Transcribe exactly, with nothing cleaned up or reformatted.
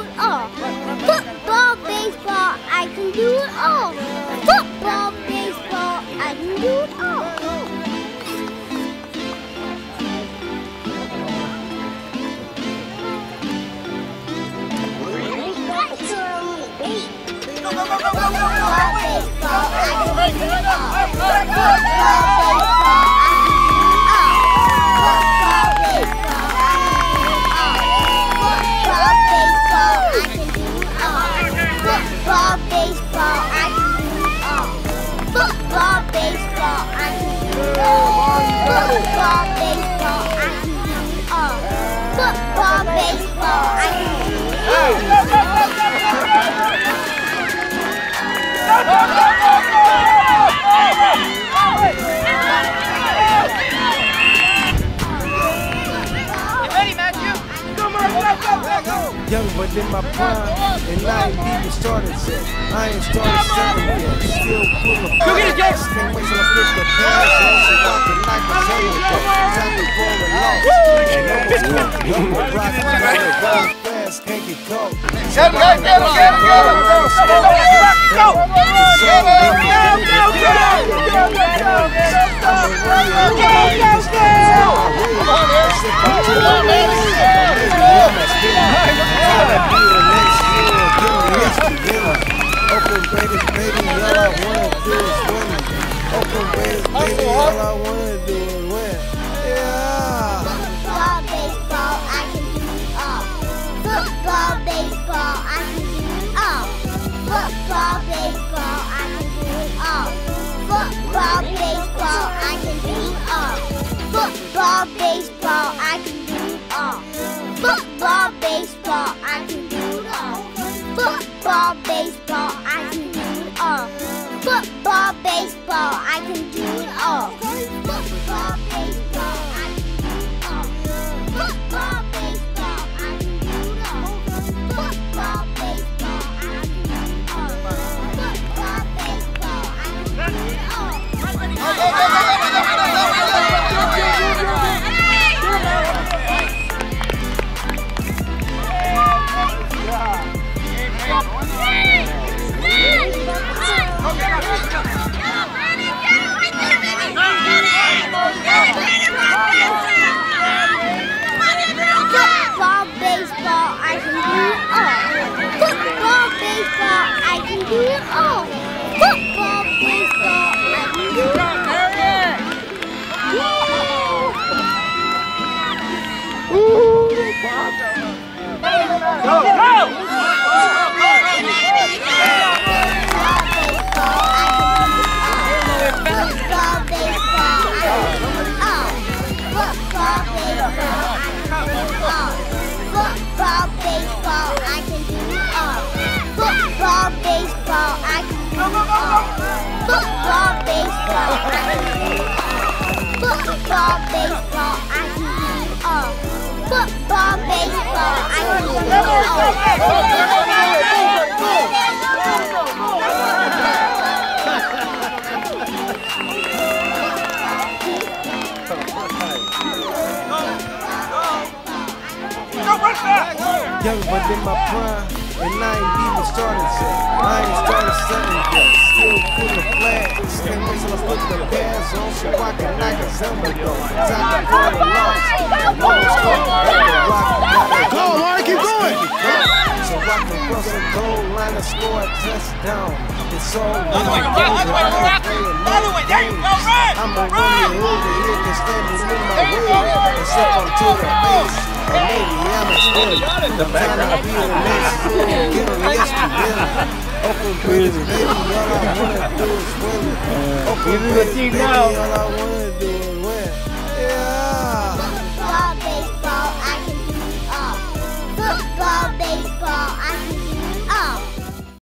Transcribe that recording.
it all. Football, baseball, I can do it all. Football, baseball, I can do it all. Young but in my prime, and I ain't even started yet. I ain't started selling yet. Still full of go get it, James. Can't wait till I flip the pass. She walking like a sailor. Time to fall in love. And no one's coming. Young but rocking right fast, fast, can't get caught. Get him, get him, get him, get him, get him. Go, go, go, go. Get him, get him, get him, get him. Go, go, go, Open Raiders, baby, all I wanna do is win. Open Raiders, baby, all I wanna do is win. Yeah. Football, baseball, I can do it all. Football, baseball, I can do it all. Football, baseball, I can do it all. Football, baseball, I can do it all. Football, baseball, I can do it all. Football, baseball, I can do it all. Football, baseball, I can do it all. Football, baseball, I can do it all. Football, baseball, I can do it all. Football, baseball, I can do it all. Football, baseball, I can do it all. Football, baseball, I can do it all. Football, baseball, I can do it all. Football, baseball, I can do it all. Football, baseball, I can do it all. Go, go! Football, baseball, I can do it all. Football, baseball, I can do it all. Football, baseball, I can do it all. Football, baseball, I can do it all. Football, baseball, I can do it Young but in my prime, and I ain't even started yet. I ain't started selling yet. Still full of flags. Can't wait till I put the gas on so I can knock a summer though. Time to call the loss. Go, Mark, keep going. So I can cross a goal line and score a touchdown. It's all Other way, other way, other way, there you go, run! I'm a running over here can stand in my way. Except I'm to the face. And maybe I'm a story. The background be the next school. Get a list to win. Open Raiders, baby, all I wanna do is win. Open Raiders, baby, all I wanna